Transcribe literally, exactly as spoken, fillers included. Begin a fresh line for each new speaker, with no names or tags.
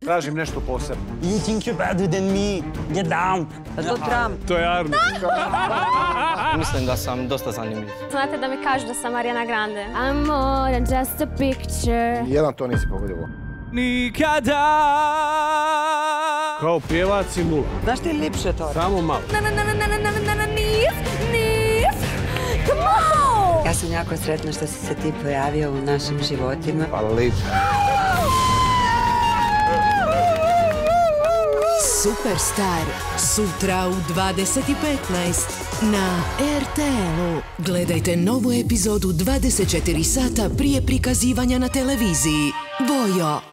Tražim nešto posebno.
You think you're better than me? Get down!
Pa to Trump.
To je Arno.
Mislim da sam dosta zanimljiv.
Znate da mi kažu da sam Ariana Grande. I'm more than just a picture.
Jedan to nisi pogodio.
Nikada! Kao pjevac i nula.
Znaš ti ljepše to?
Samo malo.
Na na na na na na na na nis, nis. Come on!
Ja sam jako sretna što si se ti pojavio u našim životima.
Hvala lijepo.
Superstar, sutra u dvadeset i petnaest na er te el-u. Gledajte novu epizodu dvadeset četiri sata prije prikazivanja na televiziji. Vojo.